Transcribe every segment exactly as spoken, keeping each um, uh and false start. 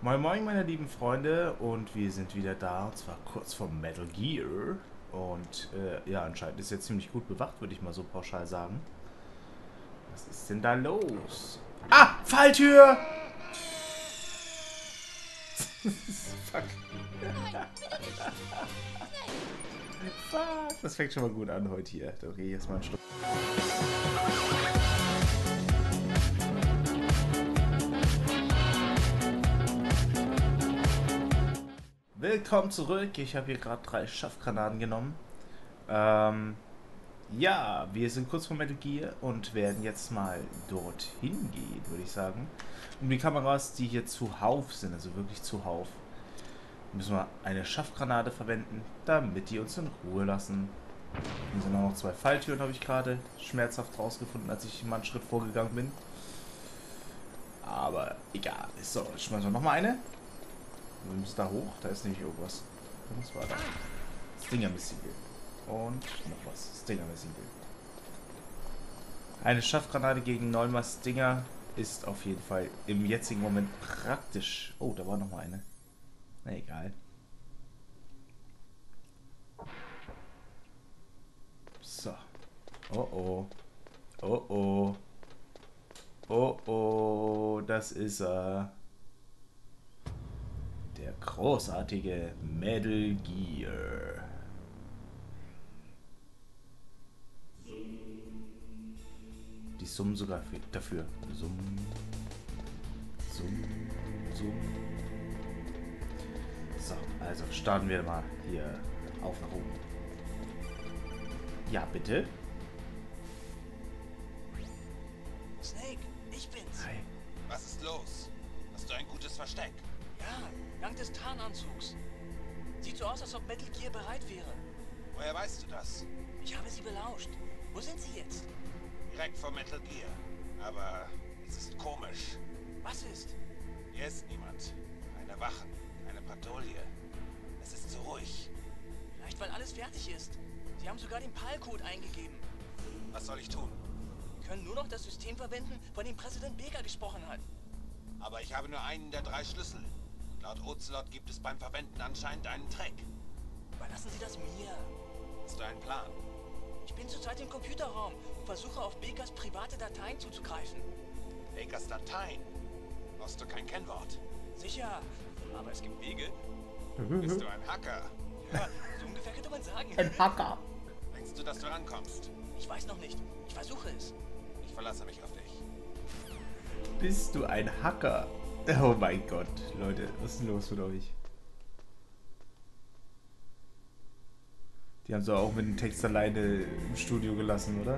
Moin Moin meine lieben Freunde, und wir sind wieder da, und zwar kurz vor Metal Gear. Und äh, ja, anscheinend ist jetzt ziemlich gut bewacht, würde ich mal so pauschal sagen. Was ist denn da los? Ah, Falltür! Fuck. Fuck. Das fängt schon mal gut an heute hier. Da gehe ich erstmal einen Schluck. Willkommen zurück. Ich habe hier gerade drei Schaffgranaten genommen. Ähm, ja, wir sind kurz vor Metal Gear und werden jetzt mal dorthin gehen, würde ich sagen. Um die Kameras, die hier zuhauf sind, also wirklich zuhauf, müssen wir eine Schaffgranate verwenden, damit die uns in Ruhe lassen. Hier sind auch noch zwei Falltüren, habe ich gerade schmerzhaft rausgefunden, als ich mal einen Schritt vorgegangen bin. Aber egal. So, ich schmeiße noch mal eine. Wir müssen da hoch, da ist nämlich irgendwas. Was war da? Stinger-Missil. Und noch was. Stinger-Missil. Eine Schaffgranate gegen neunmal Stinger ist auf jeden Fall im jetzigen Moment praktisch. Oh, da war noch mal eine. Na egal. So. Oh oh. Oh oh. Oh oh. Das ist er. Der großartige Metal Gear. Die summen sogar dafür. Summ. Summ. Summ. So, also starten wir mal hier auf nach oben. Ja, bitte. Snake, ich bin's. Hi. Was ist los? Hast du ein gutes Versteck? Ja, dank des Tarnanzugs. Sieht so aus, als ob Metal Gear bereit wäre. Woher weißt du das? Ich habe sie belauscht. Wo sind sie jetzt? Direkt vor Metal Gear. Aber es ist komisch. Was ist? Hier ist niemand. Keine Wachen, keine Patrouille. Es ist so ruhig. Vielleicht, weil alles fertig ist. Sie haben sogar den P A L-Code eingegeben. Was soll ich tun? Wir können nur noch das System verwenden, von dem Präsident Baker gesprochen hat. Aber ich habe nur einen der drei Schlüssel. Und laut Ocelot gibt es beim Verwenden anscheinend einen Trick. Überlassen Sie das mir. Hast du einen Plan? Ich bin zurzeit im Computerraum und versuche auf Bakers private Dateien zuzugreifen. Bakers Dateien. Brauchst du kein Kennwort? Sicher, aber es gibt Wege. Bist du ein Hacker? Ja, so ungefähr könnte man sagen. Ein Hacker. Denkst du, dass du rankommst? Ich weiß noch nicht. Ich versuche es. Ich verlasse mich auf dich. Bist du ein Hacker? Oh mein Gott, Leute, was ist denn los mit euch? Die haben sie auch mit dem Text alleine im Studio gelassen, oder?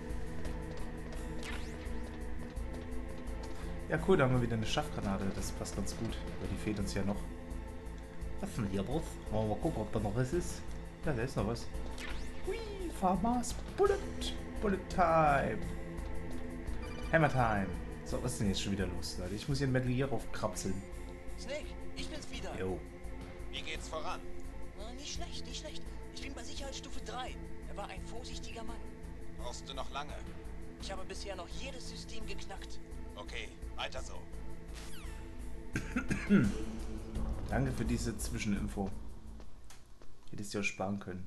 Ja, cool, da haben wir wieder eine Schaffgranate. Das passt ganz gut, weil die fehlt uns ja noch. Was ist denn hier los? Wollen wir mal gucken, ob da noch was ist. Ja, da ist noch was. Hui, Farmers Bullet. Bullet Time. Hammer Time. So, was ist denn jetzt schon wieder los, Leute? Ich muss hier ein Metal Gear raufkrapseln. Snake, ich bin's wieder. Jo. Wie geht's voran? Na, nicht schlecht, nicht schlecht. Ich bin bei Sicherheitsstufe drei. Er war ein vorsichtiger Mann. Brauchst du noch lange? Ich habe bisher noch jedes System geknackt. Okay, weiter so. Danke für diese Zwischeninfo. Hättest du ja sparen können.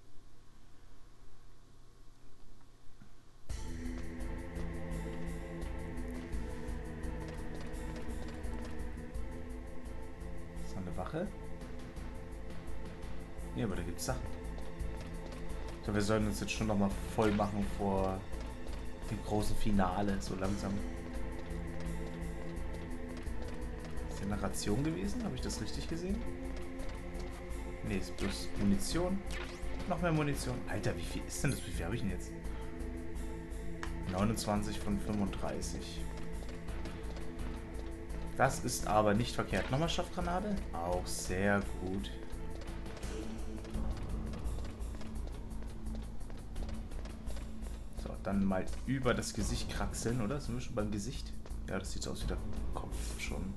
Ist noch eine Wache? Nee, aber da gibt's Sachen. Ich glaube, wir sollten uns jetzt schon noch mal voll machen vor dem großen Finale, so langsam. Ist hier eine Ration gewesen? Habe ich das richtig gesehen? Ne, ist bloß Munition. Noch mehr Munition. Alter, wie viel ist denn das? Wie viel habe ich denn jetzt? neunundzwanzig von fünfunddreißig. Das ist aber nicht verkehrt. Nochmal Schaffgranate? Auch sehr gut. So, dann mal über das Gesicht kraxeln, oder? Sind wir schon beim Gesicht? Ja, das sieht so aus wie der Kopf schon.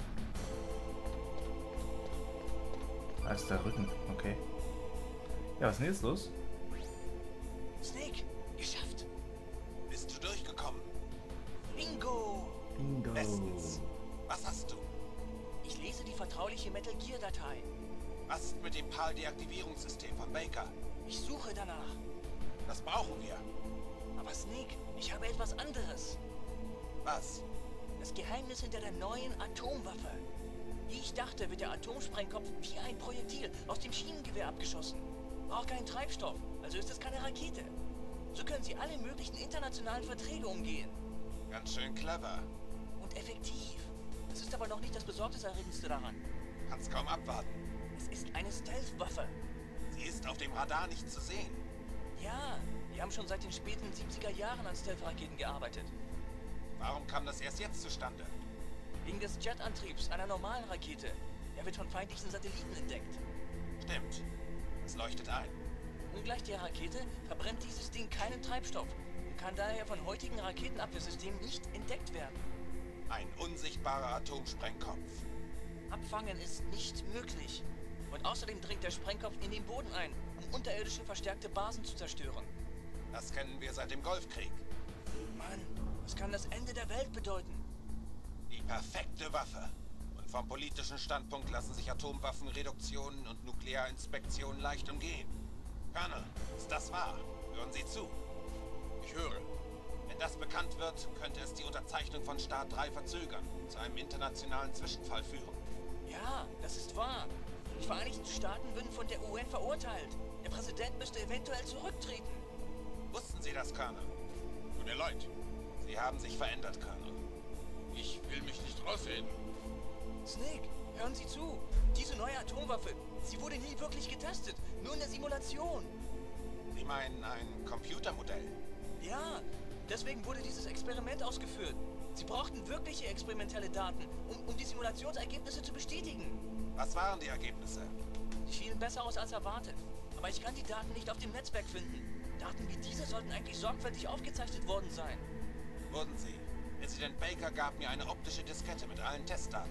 Da ist der Rücken, okay. Ja, was ist denn jetzt los? Snake, geschafft. Bist du durchgekommen? Bingo. Bingo. Bestens. Was hast du? Ich lese vertrauliche Metal Gear Datei. Was ist mit dem PAL-Deaktivierungssystem von Baker? Ich suche danach. Das brauchen wir. Aber Snake, ich habe etwas anderes. Was? Das Geheimnis hinter der neuen Atomwaffe. Wie ich dachte, wird der Atomsprengkopf wie ein Projektil aus dem Schienengewehr abgeschossen. Braucht keinen Treibstoff, also ist es keine Rakete. So können sie alle möglichen internationalen Verträge umgehen. Ganz schön clever. Und effektiv. Das ist aber noch nicht das Besorgniserregendste daran. Kann's kaum abwarten. Es ist eine Stealth-Waffe. Sie ist auf dem Radar nicht zu sehen. Ja, die haben schon seit den späten siebziger Jahren an Stealth-Raketen gearbeitet. Warum kam das erst jetzt zustande? Wegen des Jetantriebs einer normalen Rakete. Er wird von feindlichen Satelliten entdeckt. Stimmt. Das leuchtet ein. Ungleich der Rakete verbrennt dieses Ding keinen Treibstoff und kann daher von heutigen Raketenabwehrsystemen nicht entdeckt werden. Ein unsichtbarer Atomsprengkopf. Abfangen ist nicht möglich. Und außerdem dringt der Sprengkopf in den Boden ein, um unterirdische verstärkte Basen zu zerstören. Das kennen wir seit dem Golfkrieg. Mann, das kann das Ende der Welt bedeuten. Die perfekte Waffe. Und vom politischen Standpunkt lassen sich Atomwaffenreduktionen und Nuklearinspektionen leicht umgehen. Colonel, ist das wahr? Hören Sie zu. Ich höre. Wenn das bekannt wird, könnte es die Unterzeichnung von Start drei verzögern und zu einem internationalen Zwischenfall führen. Ja, das ist wahr. Die Vereinigten Staaten würden von der U N verurteilt. Der Präsident müsste eventuell zurücktreten. Wussten Sie das, Colonel? Tut mir leid. Sie haben sich verändert, Colonel. Ich will mich nicht rausreden. Snake, hören Sie zu. Diese neue Atomwaffe, sie wurde nie wirklich getestet. Nur in der Simulation. Sie meinen ein Computermodell? Ja, deswegen wurde dieses Experiment ausgeführt. Sie brauchten wirkliche experimentelle Daten, um, um die Simulationsergebnisse zu bestätigen. Was waren die Ergebnisse? Die fielen besser aus als erwartet. Aber ich kann die Daten nicht auf dem Netzwerk finden. Daten wie diese sollten eigentlich sorgfältig aufgezeichnet worden sein. Wurden sie. Präsident Baker gab mir eine optische Diskette mit allen Testdaten.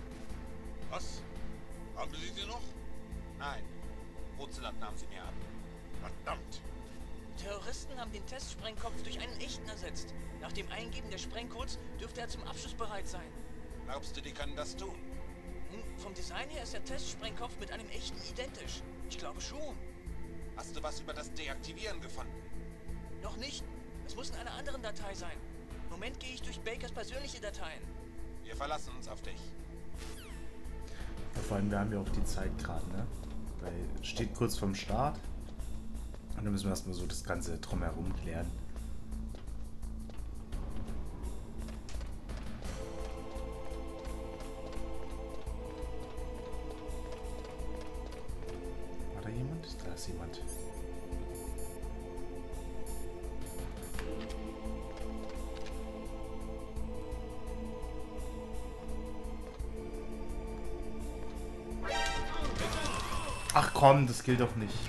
Was? Haben Sie sie noch? Nein. Ocelot nahm sie mir ab. Verdammt. Terroristen haben den Testsprengkopf durch einen echten ersetzt. Nach dem Eingeben der Sprengcodes dürfte er zum Abschuss bereit sein. Glaubst du, die können das tun? Nun, vom Design her ist der Testsprengkopf mit einem echten identisch. Ich glaube schon. Hast du was über das Deaktivieren gefunden? Noch nicht. Es muss in einer anderen Datei sein. Im Moment gehe ich durch Bakers persönliche Dateien. Wir verlassen uns auf dich. Ja, vor allem, wir haben ja auch die Zeit gerade, ne? Weil es steht kurz vorm Start. Und dann müssen wir erstmal so das Ganze drumherum klären. War da jemand? Da ist jemand. Ach komm, das gilt doch nicht.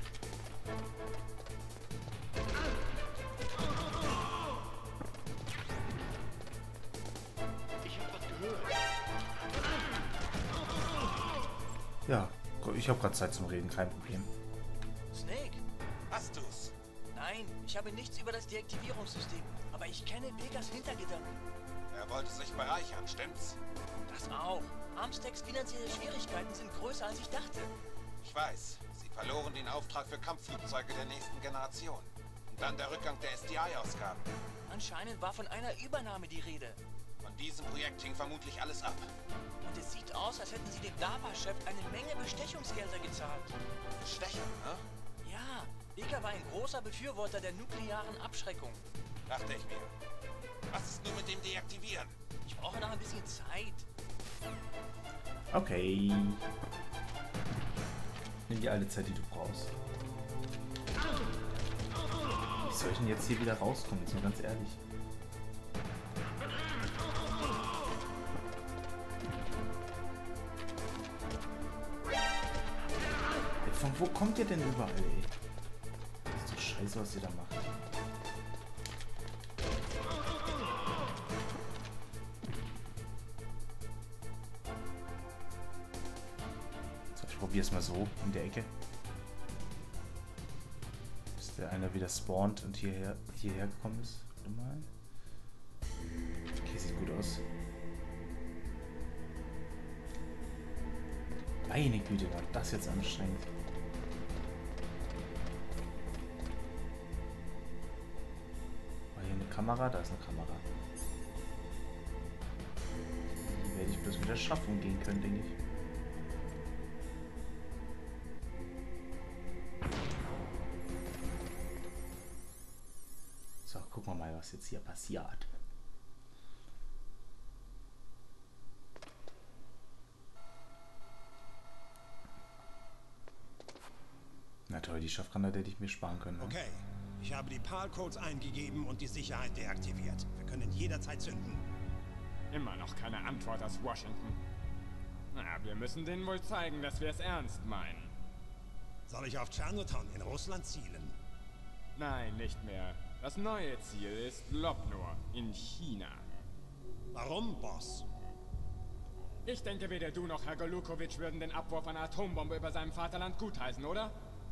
Ja, ich habe gerade Zeit zum Reden, kein Problem. Snake? Hast du's? Nein, ich habe nichts über das Deaktivierungssystem. Aber ich kenne Bakers Hintergedanken. Er wollte sich bereichern, stimmt's? Das auch. Armstecks finanzielle Schwierigkeiten sind größer, als ich dachte. Ich weiß. Sie verloren den Auftrag für Kampfflugzeuge der nächsten Generation. Und dann der Rückgang der S D I-Ausgaben. Anscheinend war von einer Übernahme die Rede. Von diesem Projekt hing vermutlich alles ab. Und es sieht aus, als hätten sie dem DARPA-Chef eine Menge Bestechungsgelder gezahlt. Stechen, ne? Ja, Baker war ein großer Befürworter der nuklearen Abschreckung. Dachte ich mir. Was ist nur mit dem Deaktivieren? Ich brauche noch ein bisschen Zeit. Okay. Nimm dir alle Zeit, die du brauchst. Wie soll ich denn jetzt hier wieder rauskommen? Jetzt mal ganz ehrlich. Von wo kommt ihr denn überall, ey? Das ist doch scheiße, was ihr da macht. So, ich probiere es mal so in der Ecke. Bis der einer wieder spawnt und hierher, hierher gekommen ist. Warte mal. Okay, sieht gut aus. Meine Güte, war das jetzt anstrengend. War hier eine Kamera? Da ist eine Kamera. Die werde ich bloß mit der Schaffung gehen können, denke ich. So, gucken wir mal, was jetzt hier passiert. Na toll, die Schaffgranate hätte ich mir sparen können. Ne? Okay, ich habe die P A L-Codes eingegeben und die Sicherheit deaktiviert. Wir können jederzeit zünden. Immer noch keine Antwort aus Washington. Na, wir müssen denen wohl zeigen, dass wir es ernst meinen. Soll ich auf Chinatown in Russland zielen? Nein, nicht mehr. Das neue Ziel ist Lobnor in China. Warum, Boss? Ich denke, weder du noch Herr Golukovic würden den Abwurf einer Atombombe über seinem Vaterland gutheißen, oder?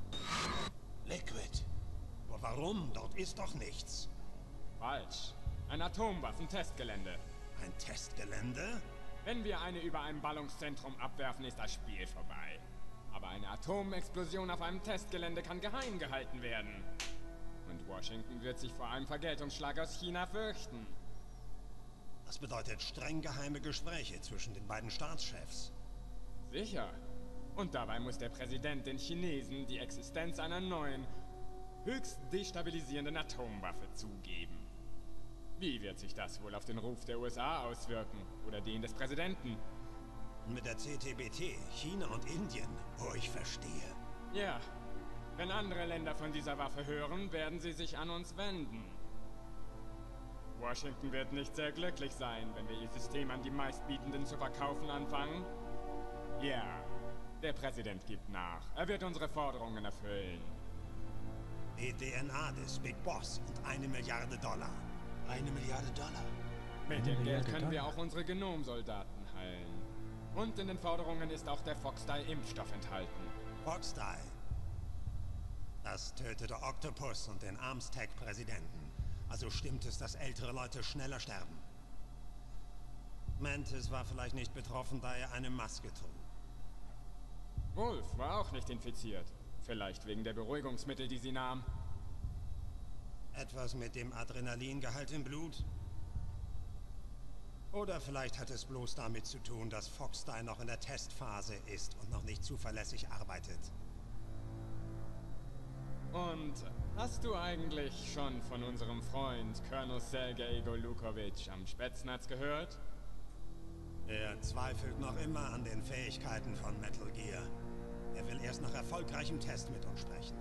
Liquid. Aber warum? Dort ist doch nichts. Falsch. Ein Atomwaffentestgelände. Ein Testgelände? Wenn wir eine über einem Ballungszentrum abwerfen, ist das Spiel vorbei. Aber eine Atomexplosion auf einem Testgelände kann geheim gehalten werden. Und Washington wird sich vor einem Vergeltungsschlag aus China fürchten. Das bedeutet streng geheime Gespräche zwischen den beiden Staatschefs. Sicher. Und dabei muss der Präsident den Chinesen die Existenz einer neuen, höchst destabilisierenden Atomwaffe zugeben. Wie wird sich das wohl auf den Ruf der U S A auswirken? Oder den des Präsidenten? Und mit der C T B T, China und Indien, oh, ich verstehe. Ja. Wenn andere Länder von dieser Waffe hören, werden sie sich an uns wenden. Washington wird nicht sehr glücklich sein, wenn wir ihr System an die Meistbietenden zu verkaufen anfangen. Ja, der Präsident gibt nach. Er wird unsere Forderungen erfüllen. Die D N A des Big Boss und eine Milliarde Dollar. Eine Milliarde Dollar. Mit dem Geld können wir auch unsere Genomsoldaten heilen. Und in den Forderungen ist auch der Foxdie-Impfstoff enthalten. Foxdie. Das tötete Octopus und den Armstech-Präsidenten. Also stimmt es, dass ältere Leute schneller sterben. Mantis war vielleicht nicht betroffen, da er eine Maske trug. Wolf war auch nicht infiziert. Vielleicht wegen der Beruhigungsmittel, die sie nahm. Etwas mit dem Adrenalingehalt im Blut? Oder vielleicht hat es bloß damit zu tun, dass Foxdie noch in der Testphase ist und noch nicht zuverlässig arbeitet. Und hast du eigentlich schon von unserem Freund Colonel Sergei Golukovic am Spetsnaz gehört? Er zweifelt noch immer an den Fähigkeiten von Metal Gear. Er will erst nach erfolgreichem Test mit uns sprechen.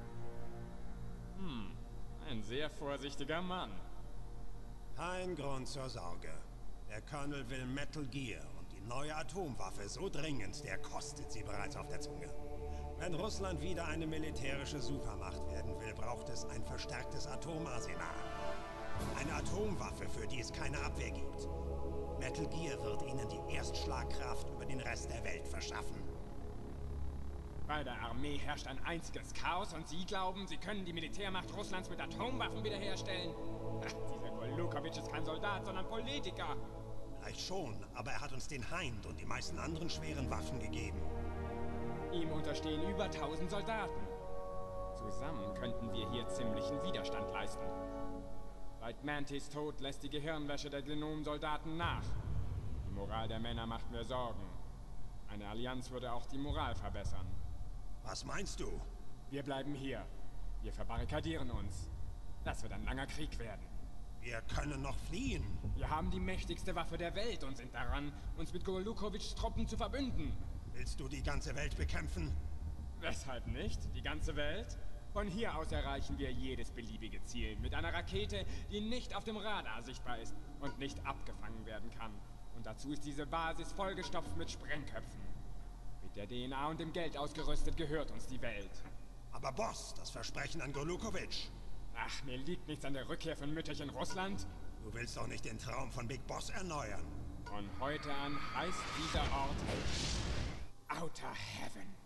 Hm, ein sehr vorsichtiger Mann. Kein Grund zur Sorge. Der Colonel will Metal Gear und die neue Atomwaffe so dringend, der kostet sie bereits auf der Zunge. Wenn Russland wieder eine militärische Supermacht werden will, braucht es ein verstärktes Atomarsenal. Eine Atomwaffe, für die es keine Abwehr gibt. Metal Gear wird ihnen die Erstschlagkraft über den Rest der Welt verschaffen. Bei der Armee herrscht ein einziges Chaos und Sie glauben, Sie können die Militärmacht Russlands mit Atomwaffen wiederherstellen? Ach, dieser Golukovic ist kein Soldat, sondern Politiker. Vielleicht schon, aber er hat uns den Hind und die meisten anderen schweren Waffen gegeben. Ihm unterstehen über tausend Soldaten. Zusammen könnten wir hier ziemlichen Widerstand leisten. Seit Mantis Tod lässt die Gehirnwäsche der Gnom-Soldaten nach. Die Moral der Männer macht mir Sorgen. Eine Allianz würde auch die Moral verbessern. Was meinst du? Wir bleiben hier. Wir verbarrikadieren uns. Das wird ein langer Krieg werden. Wir können noch fliehen. Wir haben die mächtigste Waffe der Welt und sind daran, uns mit Golukovics Truppen zu verbünden. Willst du die ganze Welt bekämpfen? Weshalb nicht? Die ganze Welt? Von hier aus erreichen wir jedes beliebige Ziel mit einer Rakete, die nicht auf dem Radar sichtbar ist und nicht abgefangen werden kann. Und dazu ist diese Basis vollgestopft mit Sprengköpfen. Mit der D N A und dem Geld ausgerüstet gehört uns die Welt. Aber Boss, das Versprechen an Golukovic. Ach, mir liegt nichts an der Rückkehr von Mütterchen Russland. Du willst doch nicht den Traum von Big Boss erneuern. Von heute an heißt dieser Ort Outer Heaven.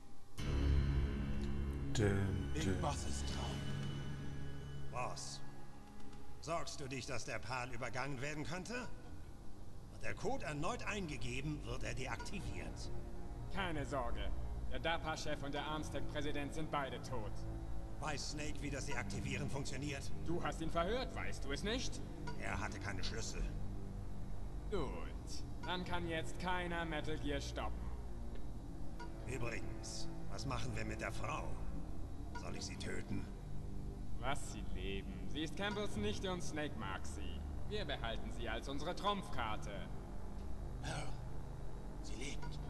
Dum, Big dum. Bosses Traum. Boss, sorgst du dich, dass der P A L übergangen werden könnte? Wird der Code erneut eingegeben, wird er deaktiviert. Keine Sorge. Der D A P A-Chef und der Armstec-Präsident sind beide tot. Weiß Snake, wie das Deaktivieren funktioniert? Du hast ihn verhört, weißt du es nicht? Er hatte keine Schlüssel. Gut. Dann kann jetzt keiner Metal Gear stoppen. Übrigens, was machen wir mit der Frau? Soll ich sie töten? Lass sie leben. Sie ist Campbells Nichte und Snake mag sie. Wir behalten sie als unsere Trumpfkarte. Merle, sie lebt.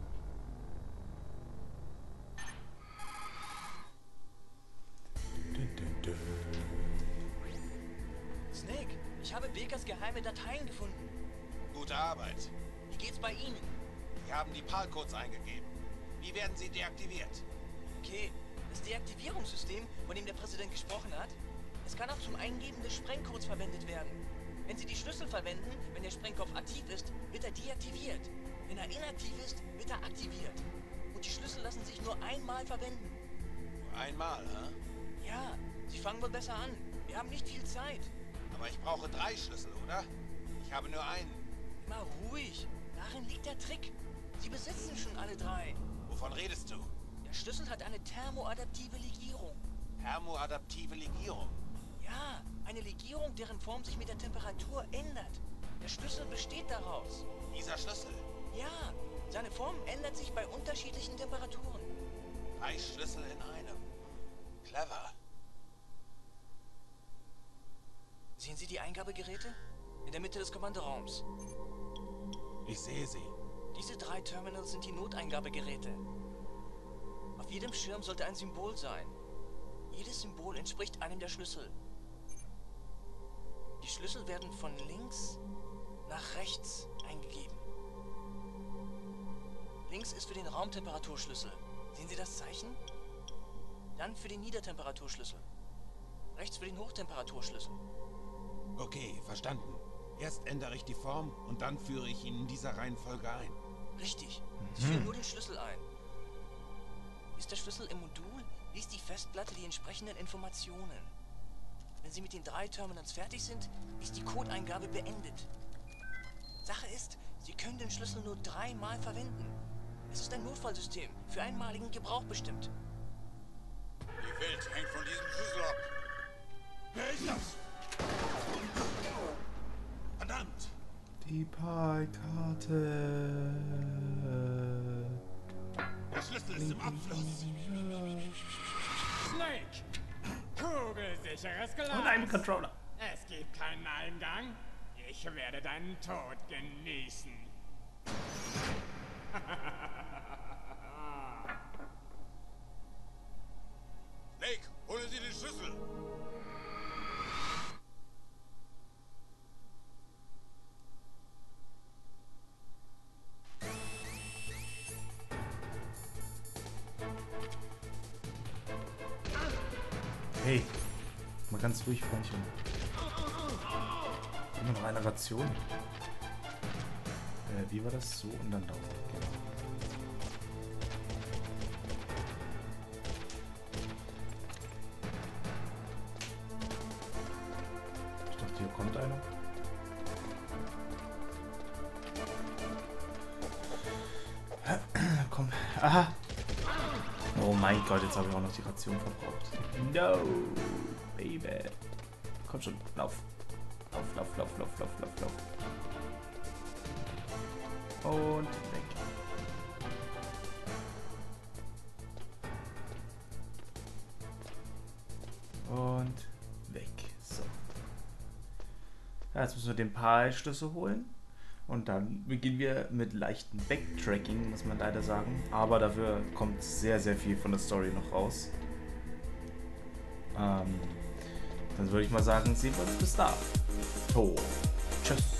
Snake, ich habe Bakers geheime Dateien gefunden. Gute Arbeit. Wie geht's bei Ihnen? Wir haben die P A L-Codes eingegeben. Wie werden sie deaktiviert? Okay, das Deaktivierungssystem, von dem der Präsident gesprochen hat, es kann auch zum Eingeben des Sprengcodes verwendet werden. Wenn Sie die Schlüssel verwenden, wenn der Sprengkopf aktiv ist, wird er deaktiviert. Wenn er inaktiv ist, wird er aktiviert. Und die Schlüssel lassen sich nur einmal verwenden. Nur einmal, hä? Ja, Sie fangen wohl besser an. Wir haben nicht viel Zeit. Aber ich brauche drei Schlüssel, oder? Ich habe nur einen. Immer ruhig. Darin liegt der Trick. Sie besitzen schon alle drei. Wovon redest du? Der Schlüssel hat eine thermoadaptive Legierung. Thermoadaptive Legierung. Ja, eine Legierung, deren Form sich mit der Temperatur ändert. Der Schlüssel besteht daraus. Dieser Schlüssel. Ja, seine Form ändert sich bei unterschiedlichen Temperaturen. Drei Schlüssel in einem. Clever. Sehen Sie die Eingabegeräte? In der Mitte des Kommandoraums. Ich sehe sie. Diese drei Terminals sind die Noteingabegeräte. Auf jedem Schirm sollte ein Symbol sein. Jedes Symbol entspricht einem der Schlüssel. Die Schlüssel werden von links nach rechts eingegeben. Links ist für den Raumtemperaturschlüssel. Sehen Sie das Zeichen? Dann für den Niedertemperaturschlüssel. Rechts für den Hochtemperaturschlüssel. Okay, verstanden. Erst ändere ich die Form und dann führe ich ihn in dieser Reihenfolge ein. Richtig. Sie führen nur den Schlüssel ein. Ist der Schlüssel im Modul, liest die Festplatte die entsprechenden Informationen. Wenn Sie mit den drei Terminals fertig sind, ist die Codeingabe beendet. Sache ist, Sie können den Schlüssel nur dreimal verwenden. Es ist ein Notfallsystem, für einmaligen Gebrauch bestimmt. Die Welt hängt von diesem Schlüssel ab. Wer ist das? Verdammt! Die P A L-Karte. Der Schlüssel ist im Abfluss. Snake! Kugelsicheres Glas! Und einen Controller. Es gibt keinen Eingang. Ich werde deinen Tod genießen. Snake, holen Sie den Schlüssel. Hey, mal ganz ruhig, Freundchen. Immer noch eine Ration. Äh, wie war das? So und dann da. Genau. Ich dachte, hier kommt einer. Komm. Aha. Oh mein Gott, jetzt habe ich auch noch die Ration verbraucht. No, Baby. Komm schon, lauf. Lauf, lauf, lauf, lauf, lauf, lauf, lauf. Und weg. Und weg. So. Ja, jetzt müssen wir den P A L-Schlüssel holen. Und dann beginnen wir mit leichtem Backtracking, muss man leider sagen. Aber dafür kommt sehr, sehr viel von der Story noch raus. Ähm, dann würde ich mal sagen, sehen wir uns bis da. Oh, tschüss.